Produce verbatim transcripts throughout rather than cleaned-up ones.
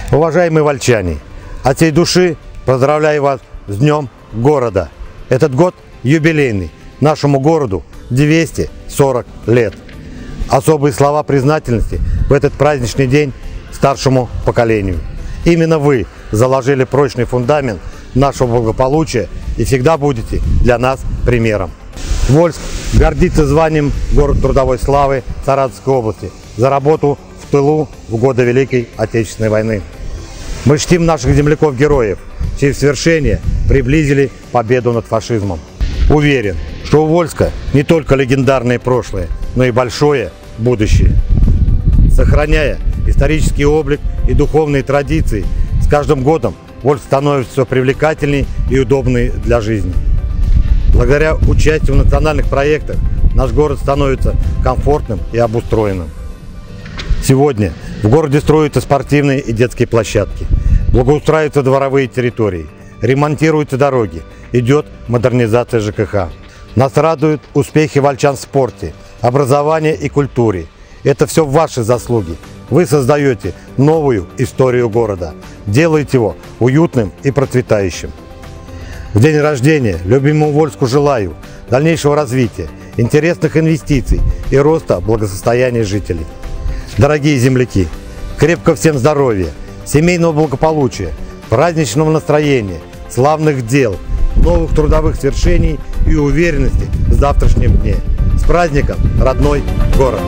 Уважаемые вольчане, от всей души поздравляю вас с Днем города. Этот год юбилейный. Нашему городу двести сорок лет. Особые слова признательности в этот праздничный день старшему поколению. Именно вы заложили прочный фундамент нашего благополучия и всегда будете для нас примером. Вольск гордится званием город трудовой славы Саратовской области за работу в тылу в годы Великой Отечественной войны. Мы чтим наших земляков-героев, чьи свершения приблизили победу над фашизмом. Уверен, что у Вольска не только легендарное прошлое, но и большое будущее. Сохраняя исторический облик и духовные традиции, с каждым годом Вольск становится все привлекательней и удобней для жизни. Благодаря участию в национальных проектах наш город становится комфортным и обустроенным. Сегодня в городе строятся спортивные и детские площадки, благоустраиваются дворовые территории, ремонтируются дороги, идет модернизация ЖКХ. Нас радуют успехи вольчан в спорте, образовании и культуре. Это все ваши заслуги. Вы создаете новую историю города, делаете его уютным и процветающим. В день рождения любимому Вольску желаю дальнейшего развития, интересных инвестиций и роста благосостояния жителей. Дорогие земляки, крепко всем здоровья, семейного благополучия, праздничного настроения, славных дел, новых трудовых свершений и уверенности в завтрашнем дне. С праздником, родной город!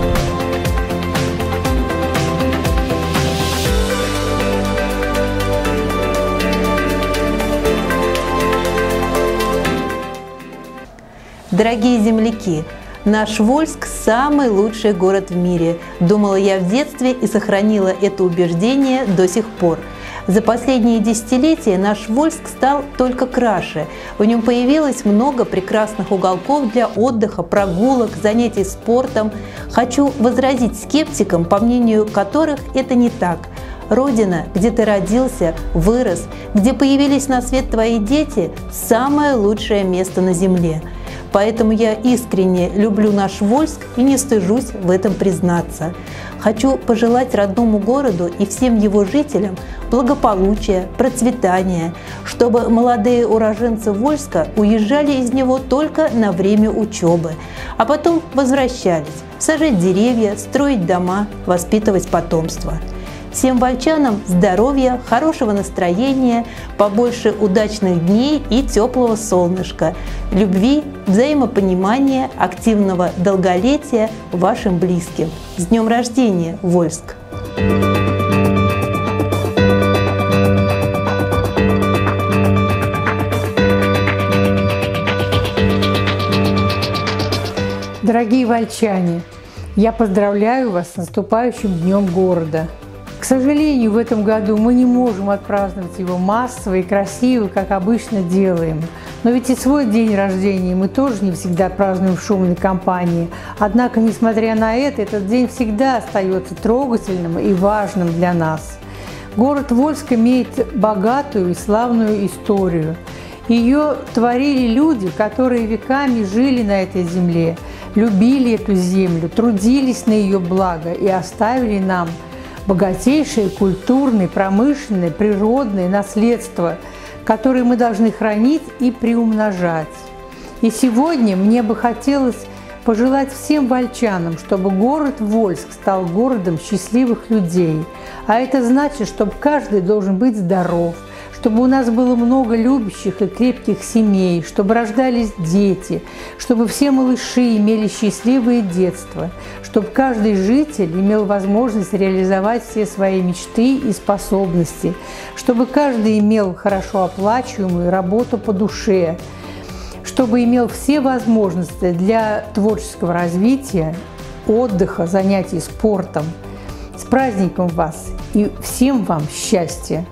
Дорогие земляки, наш Вольск – самый лучший город в мире. Думала я в детстве и сохранила это убеждение до сих пор. За последние десятилетия наш Вольск стал только краше. В нем появилось много прекрасных уголков для отдыха, прогулок, занятий спортом. Хочу возразить скептикам, по мнению которых это не так. Родина, где ты родился, вырос, где появились на свет твои дети – самое лучшее место на земле. Поэтому я искренне люблю наш Вольск и не стыжусь в этом признаться. Хочу пожелать родному городу и всем его жителям благополучия, процветания, чтобы молодые уроженцы Вольска уезжали из него только на время учебы, а потом возвращались сажать деревья, строить дома, воспитывать потомство. Всем вольчанам здоровья, хорошего настроения, побольше удачных дней и теплого солнышка, любви, взаимопонимания, активного долголетия вашим близким. С днем рождения, Вольск! Дорогие вольчане, я поздравляю вас с наступающим Днем города. К сожалению, в этом году мы не можем отпраздновать его массово и красиво, как обычно делаем. Но ведь и свой день рождения мы тоже не всегда празднуем в шумной компании. Однако, несмотря на это, этот день всегда остается трогательным и важным для нас. Город Вольск имеет богатую и славную историю. Ее творили люди, которые веками жили на этой земле, любили эту землю, трудились на ее благо и оставили нам богатейшее культурное, промышленное, природное наследство, которое мы должны хранить и приумножать. И сегодня мне бы хотелось пожелать всем вольчанам, чтобы город Вольск стал городом счастливых людей. А это значит, чтобы каждый должен быть здоров, чтобы у нас было много любящих и крепких семей, чтобы рождались дети, чтобы все малыши имели счастливое детство, чтобы каждый житель имел возможность реализовать все свои мечты и способности, чтобы каждый имел хорошо оплачиваемую работу по душе, чтобы имел все возможности для творческого развития, отдыха, занятий спортом. С праздником вас и всем вам счастья!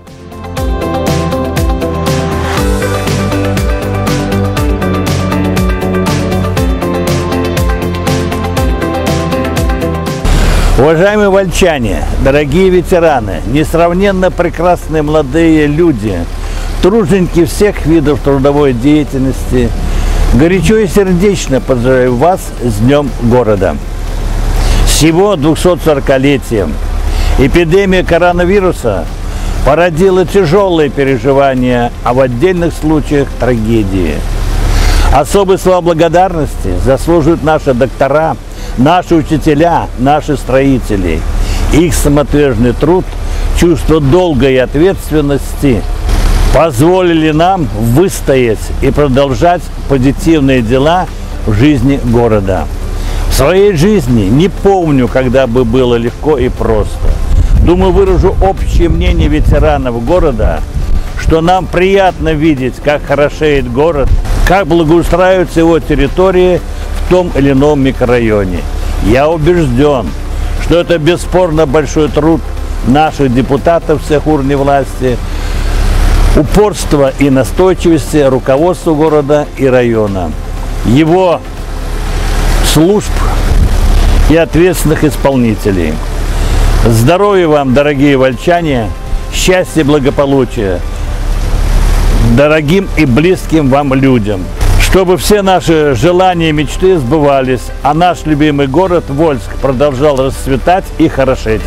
Уважаемые вольчане, дорогие ветераны, несравненно прекрасные молодые люди, труженики всех видов трудовой деятельности, горячо и сердечно поздравляю вас с Днем города. С его двухсотсорокалетием эпидемия коронавируса породило тяжелые переживания, а в отдельных случаях трагедии. Особые слова благодарности заслуживают наши доктора, наши учителя, наши строители. Их самоотверженный труд, чувство долга и ответственности позволили нам выстоять и продолжать позитивные дела в жизни города. В своей жизни не помню, когда бы было легко и просто. Думаю, выражу общее мнение ветеранов города, что нам приятно видеть, как хорошеет город, как благоустраиваются его территории в том или ином микрорайоне. Я убежден, что это бесспорно большой труд наших депутатов всех уровней власти, упорство и настойчивость руководства города и района, его служб и ответственных исполнителей. Здоровья вам, дорогие вольчане, счастья и благополучия дорогим и близким вам людям, чтобы все наши желания и мечты сбывались, а наш любимый город Вольск продолжал расцветать и хорошеть.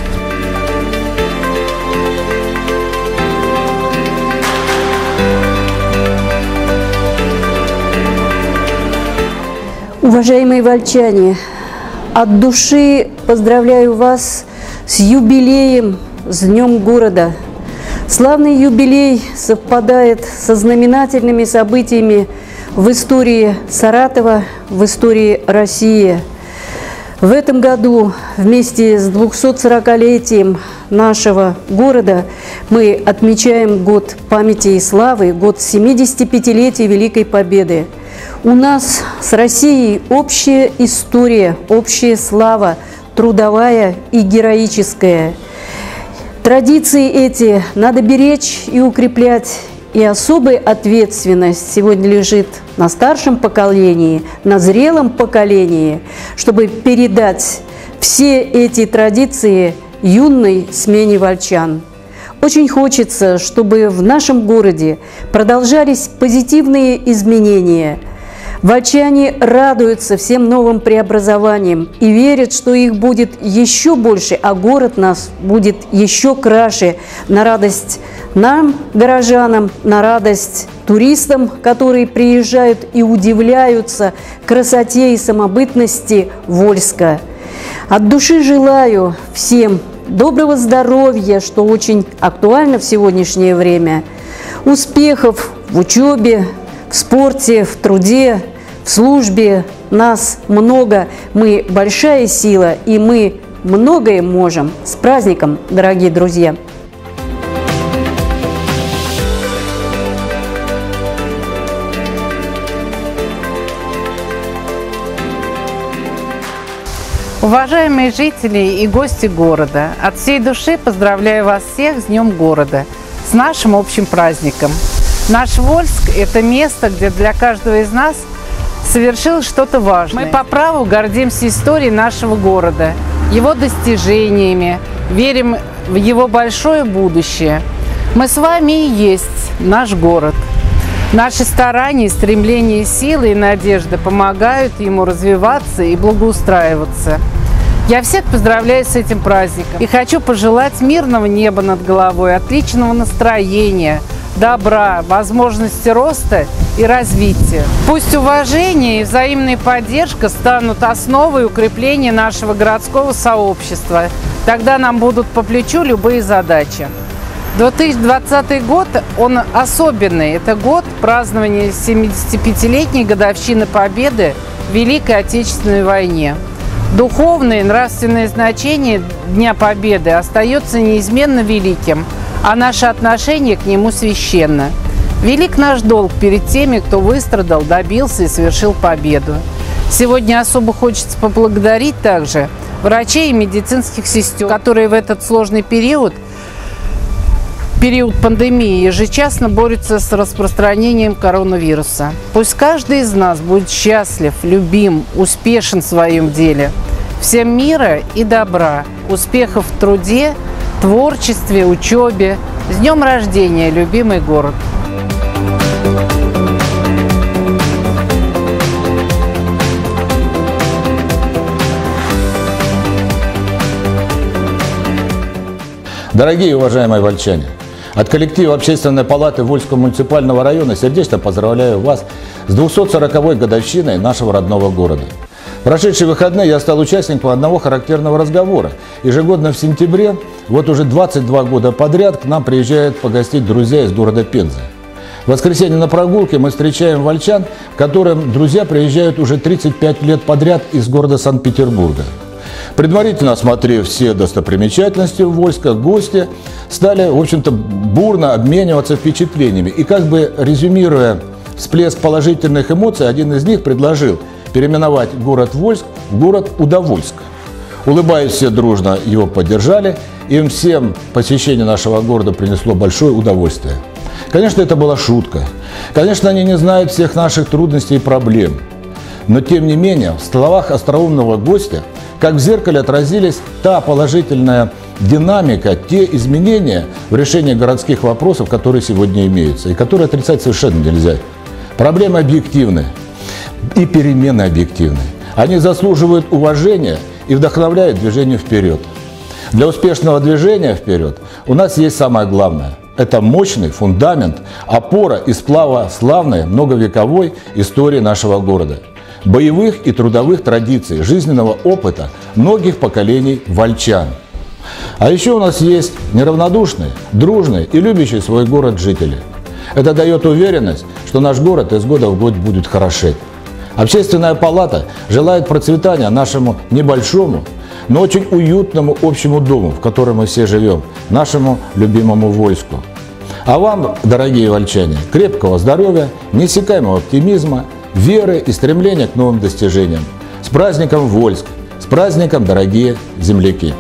Уважаемые вольчане, от души поздравляю вас с юбилеем, с Днем города. Славный юбилей совпадает со знаменательными событиями в истории Саратова, в истории России. В этом году вместе с двухсотсорокалетием нашего города мы отмечаем год памяти и славы, год семидесятипятилетия Великой Победы. У нас с Россией общая история, общая слава, трудовая и героическая. Традиции эти надо беречь и укреплять, и особая ответственность сегодня лежит на старшем поколении, на зрелом поколении, чтобы передать все эти традиции юной смене вольчан. Очень хочется, чтобы в нашем городе продолжались позитивные изменения. Вольчане радуются всем новым преобразованиям и верят, что их будет еще больше, а город нас будет еще краше, на радость нам, горожанам, на радость туристам, которые приезжают и удивляются красоте и самобытности Вольска. От души желаю всем доброго здоровья, что очень актуально в сегодняшнее время, успехов в учебе, в спорте, в труде, в службе. Нас много, мы большая сила, и мы многое можем. С праздником, дорогие друзья! Уважаемые жители и гости города, от всей души поздравляю вас всех с Днем города, с нашим общим праздником. Наш Вольск – это место, где для каждого из нас совершилось что-то важное. Мы по праву гордимся историей нашего города, его достижениями, верим в его большое будущее. Мы с вами и есть наш город. Наши старания, стремления, силы и надежда помогают ему развиваться и благоустраиваться. Я всех поздравляю с этим праздником и хочу пожелать мирного неба над головой, отличного настроения, добра, возможности роста и развития. Пусть уважение и взаимная поддержка станут основой укрепления нашего городского сообщества. Тогда нам будут по плечу любые задачи. две тысячи двадцатый год, он особенный. Это год празднования семидесятипятилетней годовщины Победы в Великой Отечественной войне. Духовное и нравственное значение Дня Победы остается неизменно великим, а наше отношение к нему священно. Велик наш долг перед теми, кто выстрадал, добился и совершил победу. Сегодня особо хочется поблагодарить также врачей и медицинских сестер, которые в этот сложный период период пандемии ежечасно борются с распространением коронавируса. Пусть каждый из нас будет счастлив, любим, успешен в своем деле. Всем мира и добра, успехов в труде, творчестве, учебе. С днем рождения, любимый город! Дорогие уважаемые вольчане, От коллектива Общественной палаты Вольского муниципального района сердечно поздравляю вас с двухсот сороковой годовщиной нашего родного города. В прошедшие выходные я стал участником одного характерного разговора. Ежегодно в сентябре, вот уже двадцать два года подряд, к нам приезжают погостить друзья из города Пензы. В воскресенье на прогулке мы встречаем вольчан, к которым друзья приезжают уже тридцать пять лет подряд из города Санкт-Петербурга. Предварительно осмотрев все достопримечательности Вольска, гости стали, в общем-то, бурно обмениваться впечатлениями. И как бы резюмируя всплеск положительных эмоций, один из них предложил переименовать город Вольск в город Удовольск. Улыбаясь, все дружно его поддержали. Им всем посещение нашего города принесло большое удовольствие. Конечно, это была шутка. Конечно, они не знают всех наших трудностей и проблем. Но, тем не менее, в словах остроумного гостя, как в зеркале, отразились та положительная динамика, те изменения в решении городских вопросов, которые сегодня имеются, и которые отрицать совершенно нельзя. Проблемы объективны и перемены объективны. Они заслуживают уважения и вдохновляют движение вперед. Для успешного движения вперед у нас есть самое главное. Это мощный фундамент, опора и сплава славной многовековой истории нашего города, боевых и трудовых традиций, жизненного опыта многих поколений вольчан. А еще у нас есть неравнодушные, дружные и любящие свой город жители. Это дает уверенность, что наш город из года в год будет хорошеть. Общественная палата желает процветания нашему небольшому, но очень уютному общему дому, в котором мы все живем, нашему любимому Вольску. А вам, дорогие вольчане, крепкого здоровья, неиссякаемого оптимизма, веры и стремления к новым достижениям. С праздником Вольск! С праздником, дорогие земляки!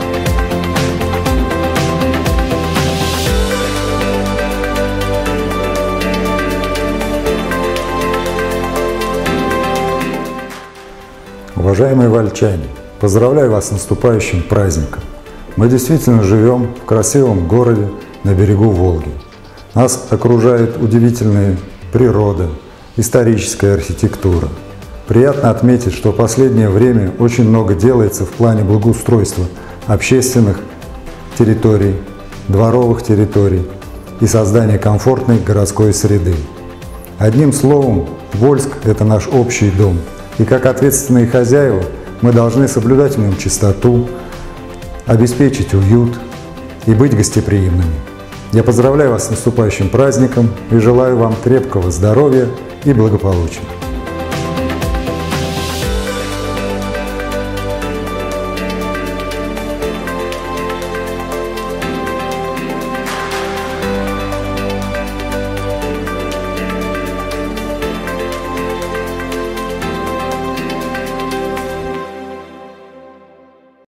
Уважаемые вольчане, поздравляю вас с наступающим праздником. Мы действительно живем в красивом городе на берегу Волги. Нас окружает удивительная природа, историческая архитектура. Приятно отметить, что в последнее время очень много делается в плане благоустройства общественных территорий, дворовых территорий и создания комфортной городской среды. Одним словом, Вольск – это наш общий дом. И как ответственные хозяева мы должны соблюдать в нем чистоту, обеспечить уют и быть гостеприимными. Я поздравляю вас с наступающим праздником и желаю вам крепкого здоровья и благополучия.